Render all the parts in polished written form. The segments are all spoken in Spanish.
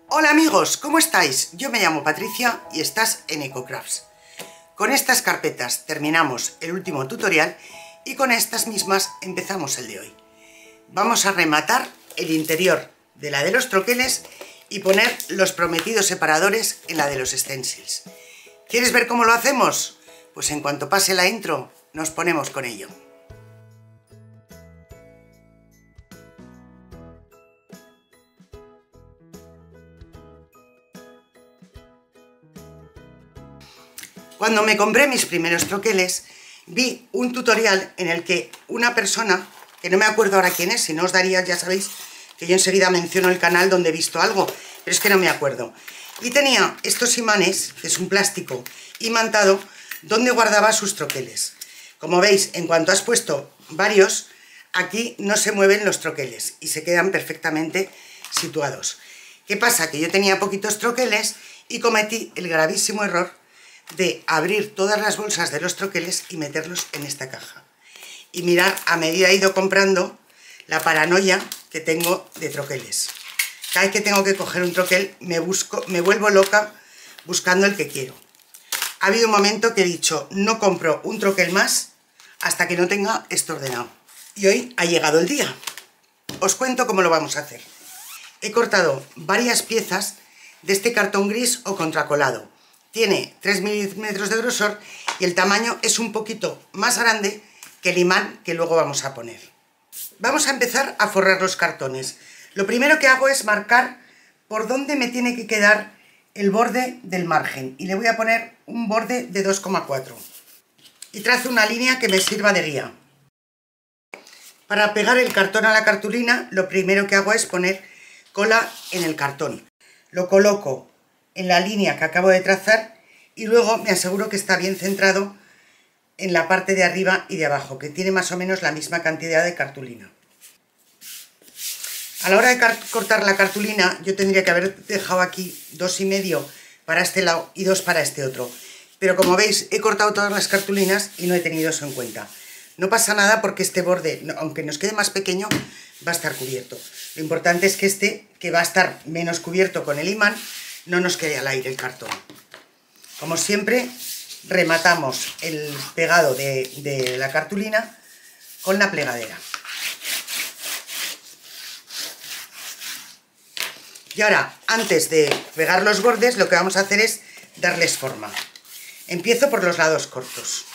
Hola amigos, ¿cómo estáis? Yo me llamo Patricia y estás en EcoCrafts. Con estas carpetas terminamos el último tutorial y con estas mismas empezamos el de hoy. Vamos a rematar el interior de la de los troqueles y poner los prometidos separadores en la de los stencils. ¿Quieres ver cómo lo hacemos? Pues en cuanto pase la intro nos ponemos con ello. Cuando me compré mis primeros troqueles, vi un tutorial en el que una persona, que no me acuerdo ahora quién es, si no os daría, ya sabéis, que yo enseguida menciono el canal donde he visto algo, pero es que no me acuerdo. Y tenía estos imanes, que es un plástico imantado, donde guardaba sus troqueles. Como veis, en cuanto has puesto varios, aquí no se mueven los troqueles y se quedan perfectamente situados. ¿Qué pasa? Que yo tenía poquitos troqueles y cometí el gravísimo error de abrir todas las bolsas de los troqueles y meterlos en esta caja. Y mirad, a medida he ido comprando, la paranoia que tengo de troqueles. Cada vez que tengo que coger un troquel me vuelvo loca buscando el que quiero. Ha habido un momento que he dicho, no compro un troquel más hasta que no tenga esto ordenado. Y hoy ha llegado el día. Os cuento cómo lo vamos a hacer. He cortado varias piezas de este cartón gris o contracolado. Tiene 3 milímetros de grosor y el tamaño es un poquito más grande que el imán que luego vamos a poner. Vamos a empezar a forrar los cartones. Lo primero que hago es marcar por dónde me tiene que quedar el borde del margen y le voy a poner un borde de 2,4 y trazo una línea que me sirva de guía. Para pegar el cartón a la cartulina, lo primero que hago es poner cola en el cartón. Lo coloco en la línea que acabo de trazar y luego me aseguro que está bien centrado en la parte de arriba y de abajo, que tiene más o menos la misma cantidad de cartulina. A la hora de cortar la cartulina yo tendría que haber dejado aquí 2,5 para este lado y 2 para este otro, pero como veis he cortado todas las cartulinas y no he tenido eso en cuenta. No pasa nada porque este borde, aunque nos quede más pequeño, va a estar cubierto. Lo importante es que este, que va a estar menos cubierto con el imán, no nos quede al aire el cartón. Como siempre, rematamos el pegado de la cartulina con la plegadera. Y ahora, antes de pegar los bordes, lo que vamos a hacer es darles forma. Empiezo por los lados cortos.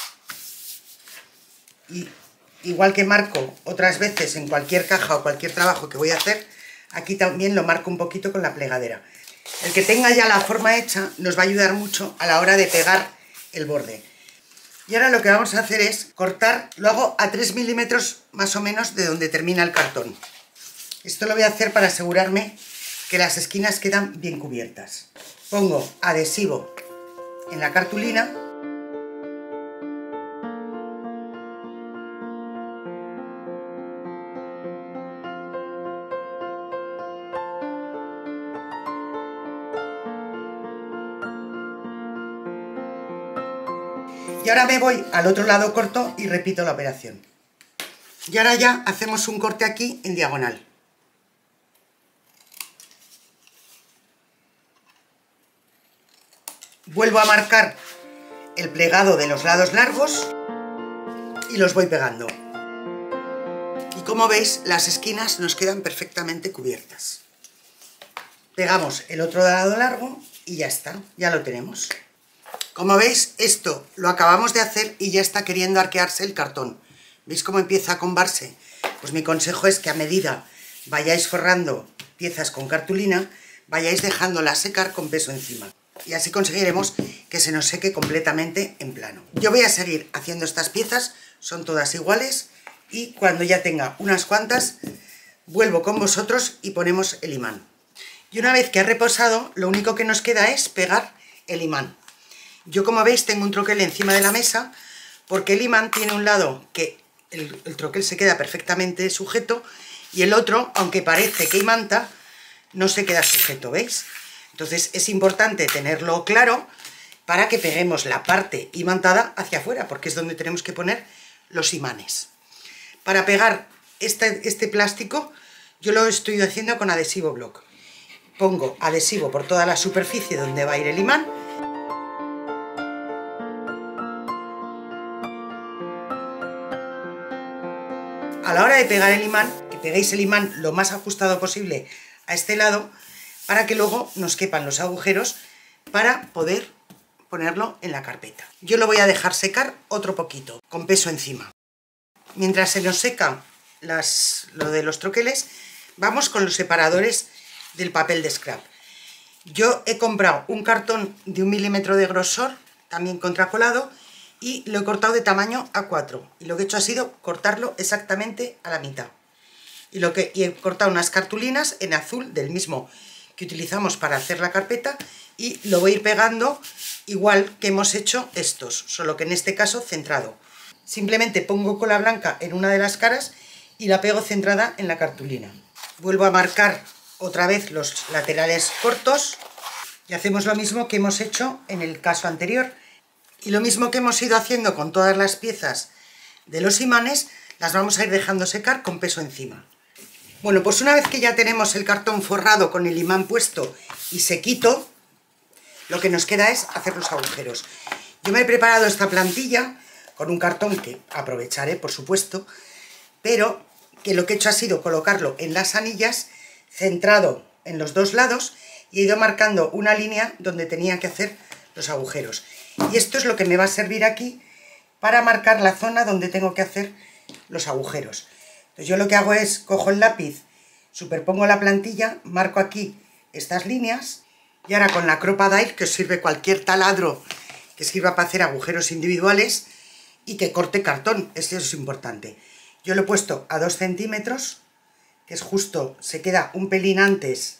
Y igual que marco otras veces en cualquier caja o cualquier trabajo que voy a hacer, aquí también lo marco un poquito con la plegadera. El que tenga ya la forma hecha nos va a ayudar mucho a la hora de pegar el borde. Y ahora lo que vamos a hacer es cortar, lo hago a 3 milímetros más o menos de donde termina el cartón. Esto lo voy a hacer para asegurarme que las esquinas quedan bien cubiertas. Pongo adhesivo en la cartulina . Y ahora me voy al otro lado corto y repito la operación. Y ahora ya hacemos un corte aquí en diagonal. Vuelvo a marcar el plegado de los lados largos y los voy pegando. Y como veis, las esquinas nos quedan perfectamente cubiertas. Pegamos el otro lado largo y ya está, ya lo tenemos. Como veis, esto lo acabamos de hacer y ya está queriendo arquearse el cartón. ¿Veis cómo empieza a combarse? Pues mi consejo es que a medida vayáis forrando piezas con cartulina, vayáis dejándolas secar con peso encima. Y así conseguiremos que se nos seque completamente en plano. Yo voy a seguir haciendo estas piezas, son todas iguales, y cuando ya tenga unas cuantas, vuelvo con vosotros y ponemos el imán. Y una vez que ha reposado, lo único que nos queda es pegar el imán. Yo, como veis, tengo un troquel encima de la mesa porque el imán tiene un lado que el troquel se queda perfectamente sujeto y el otro, aunque parece que imanta, no se queda sujeto, ¿veis? Entonces es importante tenerlo claro para que peguemos la parte imantada hacia afuera, porque es donde tenemos que poner los imanes. Para pegar este plástico yo lo estoy haciendo con adhesivo block. pongo adhesivo por toda la superficie donde va a ir el imán. A la hora de pegar el imán, que peguéis el imán lo más ajustado posible a este lado, para que luego nos quepan los agujeros para poder ponerlo en la carpeta. Yo lo voy a dejar secar otro poquito, con peso encima. Mientras se nos seca lo de los troqueles, vamos con los separadores del papel de scrap. Yo he comprado un cartón de 1 milímetro de grosor, también contracolado, y lo he cortado de tamaño A4. Y lo que he hecho ha sido cortarlo exactamente a la mitad. Y he cortado unas cartulinas en azul del mismo que utilizamos para hacer la carpeta, y lo voy a ir pegando igual que hemos hecho estos, solo que en este caso centrado. Simplemente pongo cola blanca en una de las caras y la pego centrada en la cartulina. Vuelvo a marcar otra vez los laterales cortos y hacemos lo mismo que hemos hecho en el caso anterior. Y lo mismo que hemos ido haciendo con todas las piezas de los imanes, las vamos a ir dejando secar con peso encima. Bueno, pues una vez que ya tenemos el cartón forrado con el imán puesto y sequito, lo que nos queda es hacer los agujeros. Yo me he preparado esta plantilla con un cartón que aprovecharé, por supuesto, pero que lo que he hecho ha sido colocarlo en las anillas, centrado en los dos lados, y he ido marcando una línea donde tenía que hacer los agujeros. Y esto es lo que me va a servir aquí para marcar la zona donde tengo que hacer los agujeros. Entonces yo lo que hago es, cojo el lápiz, superpongo la plantilla, marco aquí estas líneas, y ahora con la Crop-A-Dile, que os sirve cualquier taladro que sirva para hacer agujeros individuales y que corte cartón, eso es importante. Yo lo he puesto a 2 centímetros, que es justo, se queda un pelín antes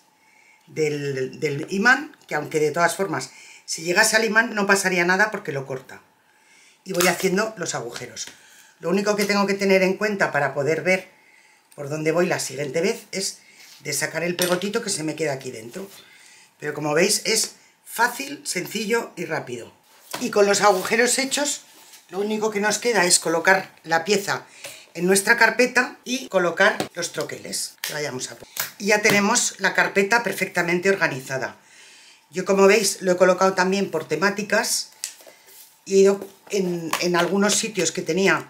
del imán, que aunque de todas formas, si llegase al imán no pasaría nada porque lo corta. Y voy haciendo los agujeros. Lo único que tengo que tener en cuenta para poder ver por dónde voy la siguiente vez es de sacar el pegotito que se me queda aquí dentro. Pero como veis es fácil, sencillo y rápido. Y con los agujeros hechos, lo único que nos queda es colocar la pieza en nuestra carpeta y colocar los troqueles que vayamos a poner. Y ya tenemos la carpeta perfectamente organizada. Yo, como veis, lo he colocado también por temáticas y he ido en algunos sitios que tenía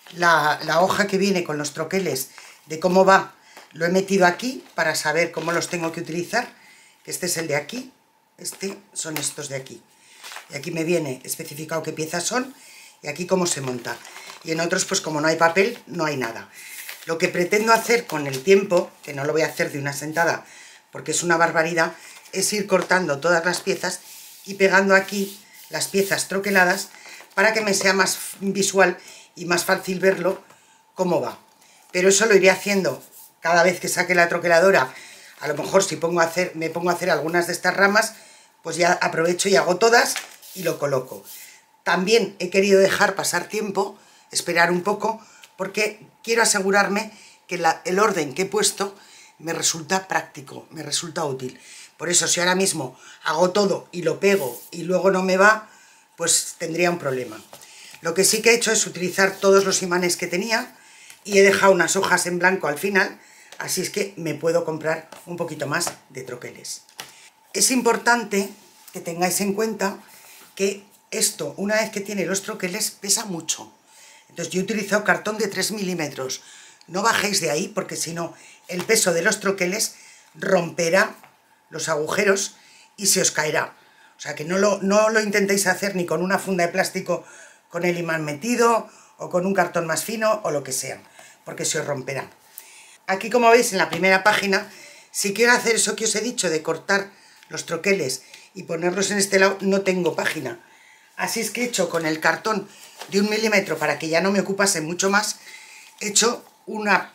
la hoja que viene con los troqueles de cómo va, lo he metido aquí para saber cómo los tengo que utilizar. Este es el de aquí, son estos de aquí. Y aquí me viene especificado qué piezas son y aquí cómo se monta. Y en otros, pues como no hay papel, no hay nada. Lo que pretendo hacer con el tiempo, que no lo voy a hacer de una sentada porque es una barbaridad, es ir cortando todas las piezas y pegando aquí las piezas troqueladas para que me sea más visual y más fácil verlo cómo va. Pero eso lo iré haciendo cada vez que saque la troqueladora. A lo mejor si me pongo a hacer algunas de estas ramas, pues ya aprovecho y hago todas y lo coloco. También he querido dejar pasar tiempo, esperar un poco, porque quiero asegurarme que el orden que he puesto me resulta práctico, me resulta útil. Por eso, si ahora mismo hago todo y lo pego y luego no me va, pues tendría un problema. Lo que sí que he hecho es utilizar todos los imanes que tenía y he dejado unas hojas en blanco al final. Así es que me puedo comprar un poquito más de troqueles. Es importante que tengáis en cuenta que esto, una vez que tiene los troqueles, pesa mucho. Entonces yo he utilizado cartón de 3 milímetros. No bajéis de ahí porque si no, el peso de los troqueles romperá los agujeros y se os caerá. O sea que no lo intentéis hacer ni con una funda de plástico con el imán metido o con un cartón más fino o lo que sea, porque se os romperá. Aquí, como veis, en la primera página, si quiero hacer eso que os he dicho de cortar los troqueles y ponerlos en este lado, no tengo página. Así es que he hecho con el cartón de 1 milímetro, para que ya no me ocupase mucho más, he hecho una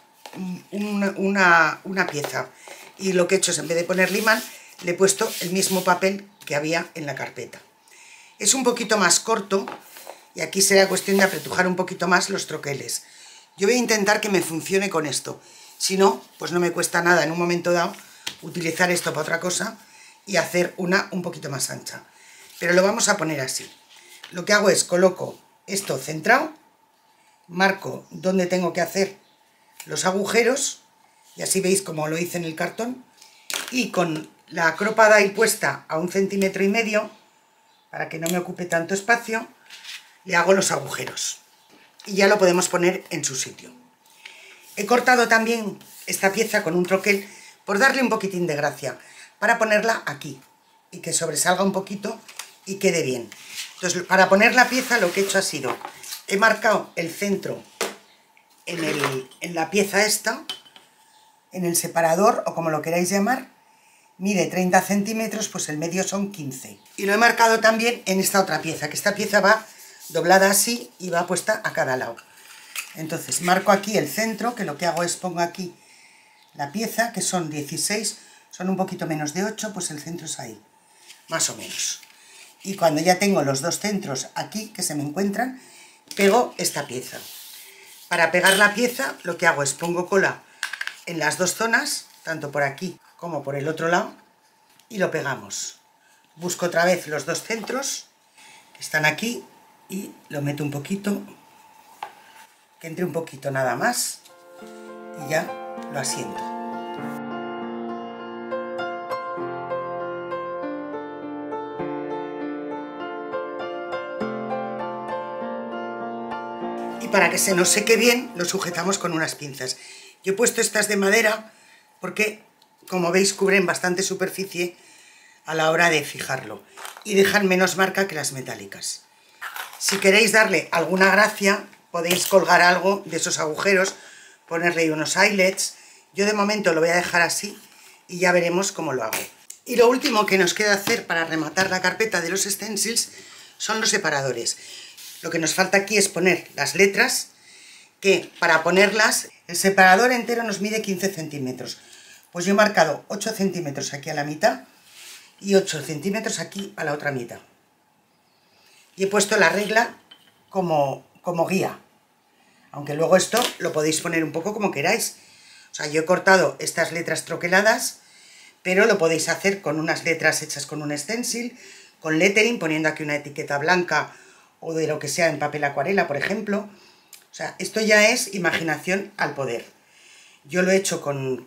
pieza. Y lo que he hecho es, en vez de ponerle imán, le he puesto el mismo papel que había en la carpeta. Es un poquito más corto y aquí será cuestión de apretujar un poquito más los troqueles. Yo voy a intentar que me funcione con esto. Si no, pues no me cuesta nada en un momento dado utilizar esto para otra cosa y hacer una un poquito más ancha. Pero lo vamos a poner así. Lo que hago es coloco esto centrado, marco donde tengo que hacer los agujeros y así veis como lo hice en el cartón, y con la cropada ahí puesta a 1,5 cm, para que no me ocupe tanto espacio, le hago los agujeros. Y ya lo podemos poner en su sitio. He cortado también esta pieza con un troquel por darle un poquitín de gracia, para ponerla aquí y que sobresalga un poquito y quede bien. Entonces, para poner la pieza lo que he hecho ha sido, he marcado el centro en la pieza esta, en el separador o como lo queráis llamar, mide 30 centímetros, pues el medio son 15. Y lo he marcado también en esta otra pieza, que esta pieza va doblada así y va puesta a cada lado. Entonces marco aquí el centro, que lo que hago es pongo aquí la pieza, que son 16, son un poquito menos de 8, pues el centro es ahí, más o menos. Y cuando ya tengo los dos centros aquí, que se me encuentran, pego esta pieza. Para pegar la pieza lo que hago es pongo cola en las dos zonas, tanto por aquí como por el otro lado, y lo pegamos. Busco otra vez los dos centros, que están aquí, y lo meto un poquito, que entre un poquito nada más, y ya lo asiento. Y para que se nos seque bien, lo sujetamos con unas pinzas. Yo he puesto estas de madera porque, como veis, cubren bastante superficie a la hora de fijarlo y dejan menos marca que las metálicas. Si queréis darle alguna gracia, podéis colgar algo de esos agujeros, ponerle unos eyelets. Yo de momento lo voy a dejar así y ya veremos cómo lo hago. Y lo último que nos queda hacer para rematar la carpeta de los stencils son los separadores. Lo que nos falta aquí es poner las letras, que para ponerlas el separador entero nos mide 15 centímetros. Pues yo he marcado 8 centímetros aquí a la mitad y 8 centímetros aquí a la otra mitad. Y he puesto la regla como guía, aunque luego esto lo podéis poner un poco como queráis. O sea, yo he cortado estas letras troqueladas, pero lo podéis hacer con unas letras hechas con un stencil, con lettering, poniendo aquí una etiqueta blanca o de lo que sea en papel acuarela, por ejemplo. O sea, esto ya es imaginación al poder. Yo lo he hecho con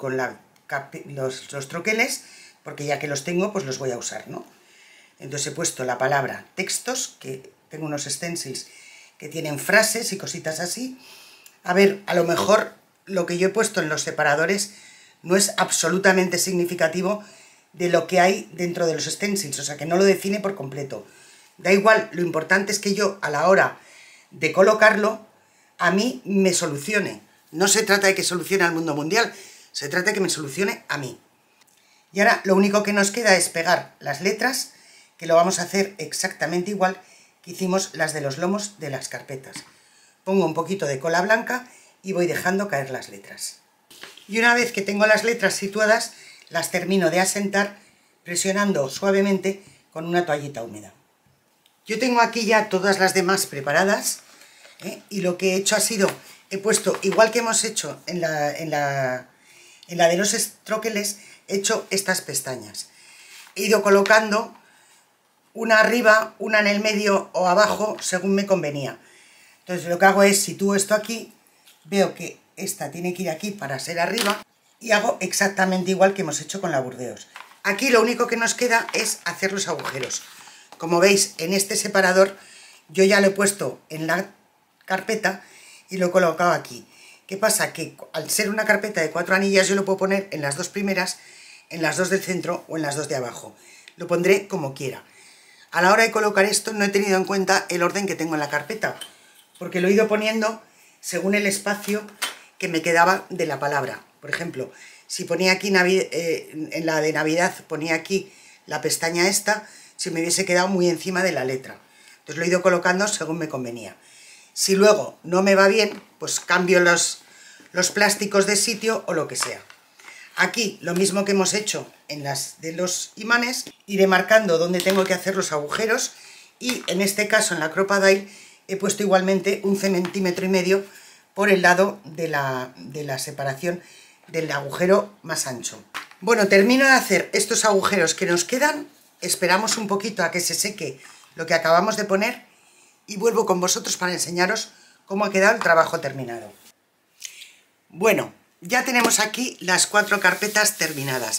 los troqueles, porque ya que los tengo, pues los voy a usar, ¿no? Entonces he puesto la palabra textos, que tengo unos stencils que tienen frases y cositas así. A ver, a lo mejor lo que yo he puesto en los separadores no es absolutamente significativo de lo que hay dentro de los stencils, o sea que no lo define por completo. Da igual, lo importante es que yo a la hora de colocarlo, a mí me solucione. No se trata de que solucione al mundo mundial, se trata de que me solucione a mí. Y ahora lo único que nos queda es pegar las letras, que lo vamos a hacer exactamente igual que hicimos las de los lomos de las carpetas. Pongo un poquito de cola blanca y voy dejando caer las letras. Y una vez que tengo las letras situadas, las termino de asentar presionando suavemente con una toallita húmeda. Yo tengo aquí ya todas las demás preparadas, y lo que he hecho ha sido, he puesto, igual que hemos hecho en la de los troqueles, he hecho estas pestañas. He ido colocando una arriba, una en el medio o abajo, según me convenía. Entonces lo que hago es, sitúo esto aquí, veo que esta tiene que ir aquí para ser arriba, y hago exactamente igual que hemos hecho con la Burdeos. Aquí lo único que nos queda es hacer los agujeros. Como veis, en este separador yo ya lo he puesto en la carpeta y lo he colocado aquí. ¿Qué pasa? Que al ser una carpeta de 4 anillas yo lo puedo poner en las dos primeras, en las dos del centro o en las dos de abajo. Lo pondré como quiera. A la hora de colocar esto no he tenido en cuenta el orden que tengo en la carpeta, porque lo he ido poniendo según el espacio que me quedaba de la palabra. Por ejemplo, si ponía aquí en la de Navidad, ponía aquí la pestaña esta, se me hubiese quedado muy encima de la letra. Entonces lo he ido colocando según me convenía. Si luego no me va bien, pues cambio los plásticos de sitio o lo que sea. Aquí lo mismo que hemos hecho en las de los imanes, iré marcando dónde tengo que hacer los agujeros, y en este caso en la Crop-A-Dile he puesto igualmente 1,5 centímetros por el lado de la separación del agujero más ancho. Bueno, termino de hacer estos agujeros que nos quedan, esperamos un poquito a que se seque lo que acabamos de poner y vuelvo con vosotros para enseñaros cómo ha quedado el trabajo terminado. Bueno, ya tenemos aquí las 4 carpetas terminadas.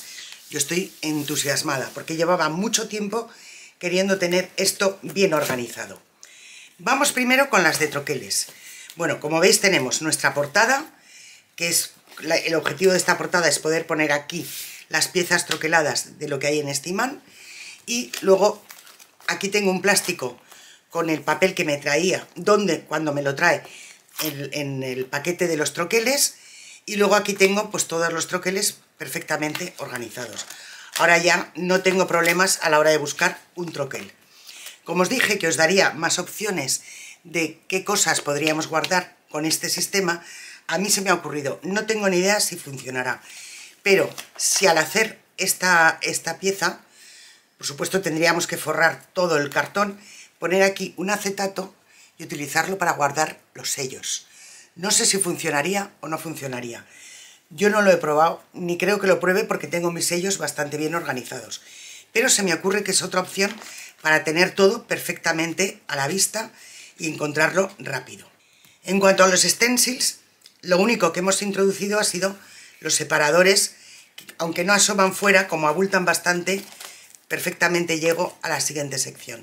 yo estoy entusiasmada porque llevaba mucho tiempo queriendo tener esto bien organizado. Vamos primero con las de troqueles. Bueno, como veis tenemos nuestra portada, que es el objetivo de esta portada es poder poner aquí las piezas troqueladas de lo que hay en este imán, y luego aquí tengo un plástico con el papel que me traía, cuando me lo trae en el paquete de los troqueles, y luego aquí tengo pues todos los troqueles perfectamente organizados. Ahora ya no tengo problemas a la hora de buscar un troquel. Como os dije que os daría más opciones de qué cosas podríamos guardar con este sistema, a mí se me ha ocurrido, no tengo ni idea si funcionará, pero si al hacer esta pieza, por supuesto tendríamos que forrar todo el cartón, poner aquí un acetato y utilizarlo para guardar los sellos. No sé si funcionaría o no funcionaría. Yo no lo he probado, ni creo que lo pruebe porque tengo mis sellos bastante bien organizados. Pero se me ocurre que es otra opción para tener todo perfectamente a la vista y encontrarlo rápido. En cuanto a los stencils, lo único que hemos introducido ha sido los separadores, que, aunque no asoman fuera, como abultan bastante, perfectamente llego a la siguiente sección.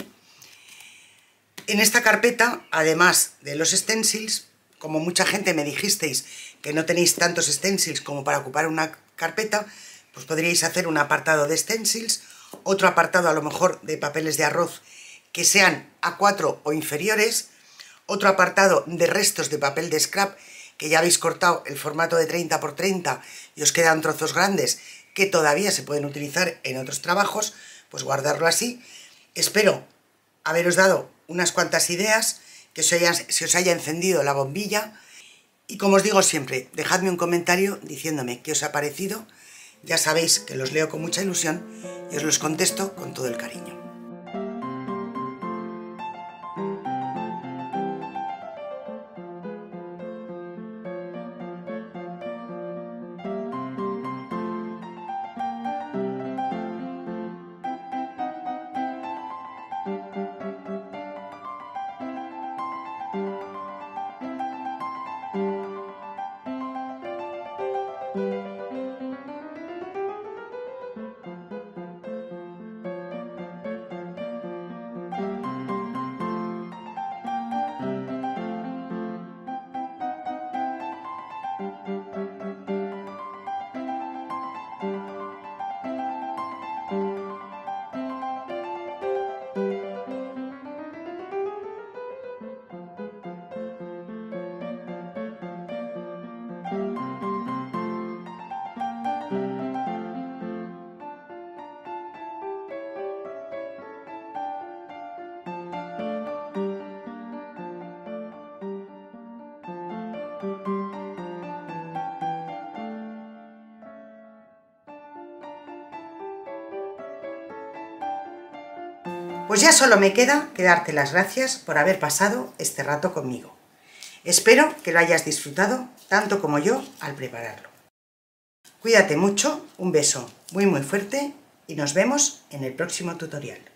En esta carpeta, además de los stencils, como mucha gente me dijisteis que no tenéis tantos stencils como para ocupar una carpeta, pues podríais hacer un apartado de stencils, otro apartado a lo mejor de papeles de arroz que sean A4 o inferiores, otro apartado de restos de papel de scrap que ya habéis cortado el formato de 30 x 30 y os quedan trozos grandes que todavía se pueden utilizar en otros trabajos, pues guardarlo así. Espero haberos dado unas cuantas ideas, que se os haya encendido la bombilla, y como os digo siempre, dejadme un comentario diciéndome qué os ha parecido. Ya sabéis que los leo con mucha ilusión y os los contesto con todo el cariño. Pues ya solo me queda que darte las gracias por haber pasado este rato conmigo. Espero que lo hayas disfrutado tanto como yo al prepararlo. Cuídate mucho, un beso muy fuerte y nos vemos en el próximo tutorial.